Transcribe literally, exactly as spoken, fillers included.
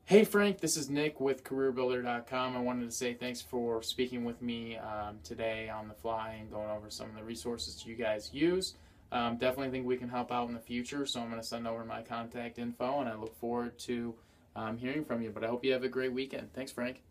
Hey Frank, this is Nick with career builder dot com. I wanted to say thanks for speaking with me um, today on the fly and going over some of the resources you guys use. Um, definitely think we can help out in the future, so I'm going to send over my contact info and I look forward to um, hearing from you. But I hope you have a great weekend. Thanks, Frank.